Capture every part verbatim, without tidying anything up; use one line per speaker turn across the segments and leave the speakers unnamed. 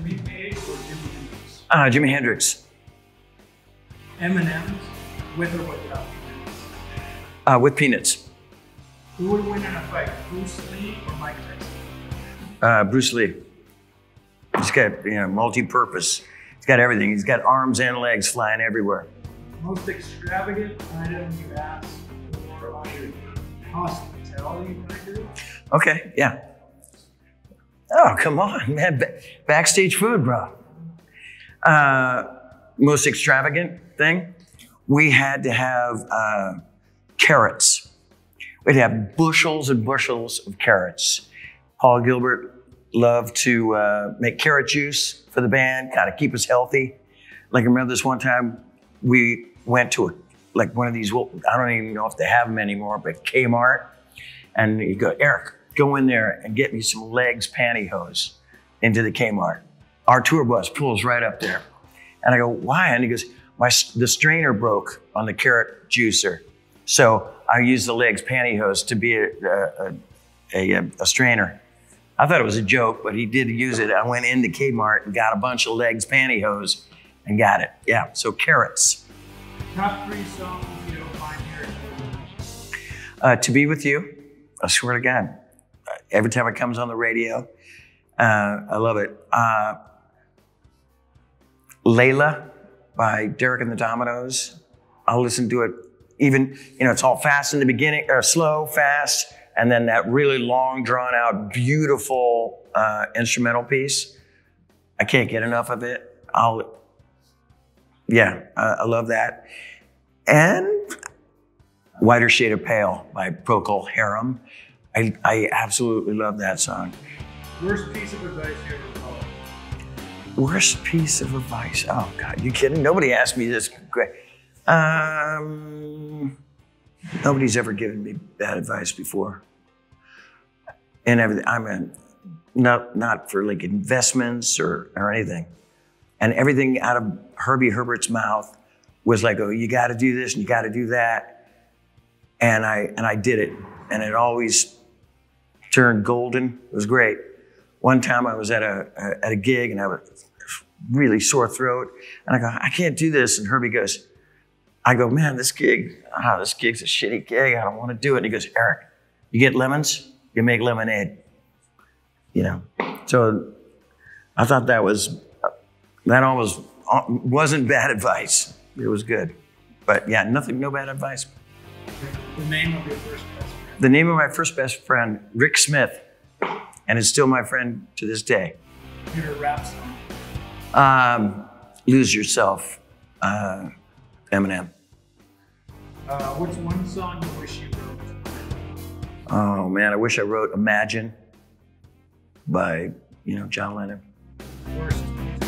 Jimmy Page or Jimi Hendrix?
Uh, Jimi Hendrix.
M and M's with or without peanuts?
Uh, with peanuts.
Who would win in a fight, Bruce Lee or Mike Tyson?
Uh, Bruce Lee. He's got, you know, multi-purpose. He's got everything. He's got arms and legs flying everywhere.
Most extravagant item you asked for on your hospitality record?
Okay, yeah. Oh, come on, man. Ba- backstage food, bro. Uh, most extravagant thing? We had to have uh, carrots. We'd have bushels and bushels of carrots. Paul Gilbert loved to uh, make carrot juice for the band, kind of keep us healthy. Like I remember this one time, we went to a, like one of these, I don't even know if they have them anymore, but Kmart. And you go, Eric, go in there and get me some legs pantyhose into the Kmart. Our tour bus pulls right up there. And I go, why? And he goes, my, the strainer broke on the carrot juicer. So I used the legs pantyhose to be a, a, a, a strainer. I thought it was a joke, but he did use it. I went into Kmart and got a bunch of legs pantyhose and got it. Yeah, so carrots.
Top three songs you don't mind hearing.
Uh, to Be With You, I swear to God. Every time it comes on the radio, uh, I love it. Uh, Layla by Derek and the Dominoes. I'll listen to it. Even, you know, it's all fast in the beginning, or slow, fast, and then that really long, drawn out, beautiful uh, instrumental piece. I can't get enough of it. I'll, yeah, uh, I love that. And Whiter Shade of Pale by Procol Harum. I, I absolutely love that song.
Worst piece of advice you ever followed?
Worst piece of advice? Oh God, you kidding? Nobody asked me this. Great. Um, nobody's ever given me bad advice before. And everything, I mean, not, not for like investments or, or anything. And everything out of Herbie Herbert's mouth was like, oh, you got to do this and you got to do that. And I, and I did it. And it always turned golden. It was great. One time I was at a, a at a gig and I was really sore throat. And I go, I can't do this. And Herbie goes, I go, man, this gig, oh, this gig's a shitty gig. I don't want to do it. And he goes, Eric, you get lemons, you make lemonade. You know, so I thought that was, that almost wasn't bad advice. It was good. But yeah, nothing, no bad advice.
The name of your first best friend?
The name of my first best friend, Rick Smith, and is still my friend to this day.
Your rap song?
Um, Lose Yourself, uh, Eminem.
Uh, what's one song you wish you wrote?
Oh man, I wish I wrote Imagine by, you know, John Lennon.
Worst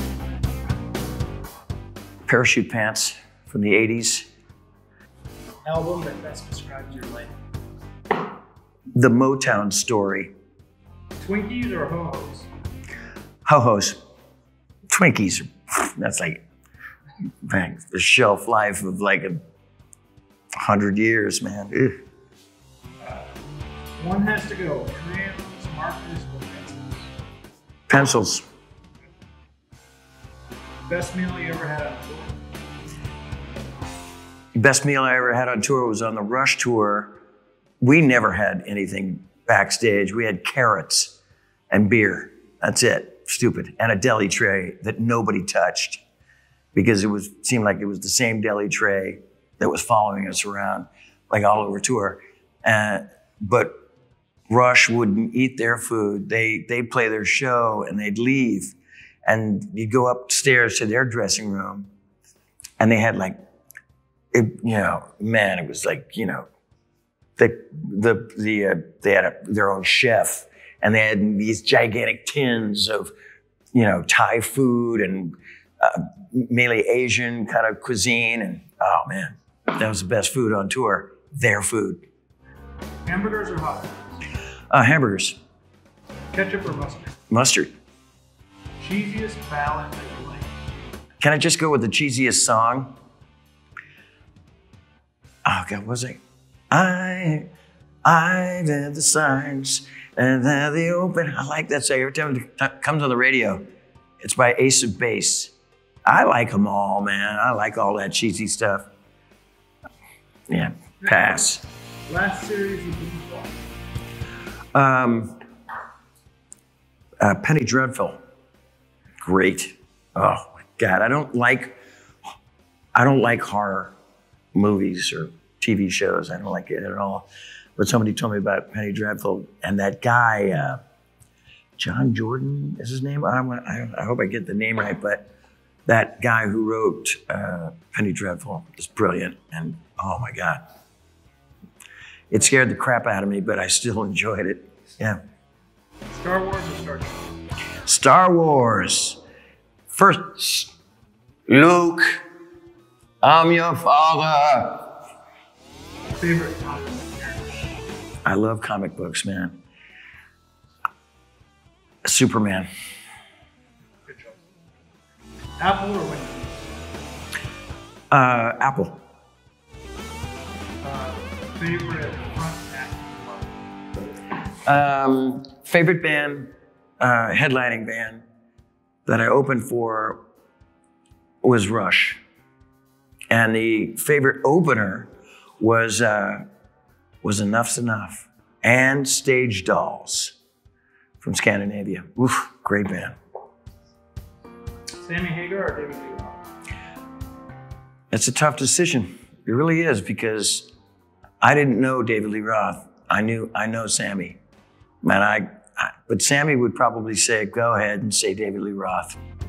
Parachute Pants from the eighties.
album that best describes your life?
The Motown Story.
Twinkies or Ho-Hos?
Ho-Hos. Twinkies, that's like, man, the shelf life of like a hundred years, man.
Uh, one has to go. Crayons, markers, or pencils?
Pencils.
Best meal you ever had on tour?
Best meal I ever had on tour was on the Rush tour. We never had anything backstage. We had carrots and beer. That's it. Stupid. And a deli tray that nobody touched because it was seemed like it was the same deli tray that was following us around like all over tour. Uh, but Rush wouldn't eat their food. They, they'd play their show and they'd leave. And you'd go upstairs to their dressing room and they had like, it, you know, man, it was like, you know, the, the, the, uh, they had a, their own chef and they had these gigantic tins of, you know, Thai food and uh, mainly Asian kind of cuisine. And oh man, that was the best food on tour, their food.
Hamburgers or hot dogs?
Uh, hamburgers.
Ketchup or mustard?
Mustard.
Cheesiest ballad that you like?
Can I just go with the cheesiest song? Oh God, what was it? I, I read the signs and they're the open. I like that song. Every time it comes on the radio, It's by Ace of Base. I like them all, man. I like all that cheesy stuff. Yeah, pass.
Last series you didn't watch?
Um, uh, Penny Dreadful. Great. Oh my God, I don't like, I don't like horror movies or T V shows. I don't like it at all. But somebody told me about Penny Dreadful, and that guy, uh, John Jordan is his name. I, I, I hope I get the name right, but that guy who wrote uh, Penny Dreadful is brilliant. And oh my God. It scared the crap out of me, but I still enjoyed it. Yeah.
Star Wars or Star Trek?
Star Wars. First, Luke, I'm your father.
Favorite comic book character?
I love comic books, man. Superman.
Good choice. Apple or Windows?
Uh, Apple.
Uh, favorite front act?
Um, favorite band, uh, headlining band that I opened for was Rush. And the favorite opener was, uh, was Enough's Enough and Stage Dolls from Scandinavia. Oof, great band.
Sammy Hagar or David Lee Roth?
It's a tough decision. It really is, because I didn't know David Lee Roth. I knew, I know Sammy. Man, I, I, but Sammy would probably say, go ahead and say David Lee Roth.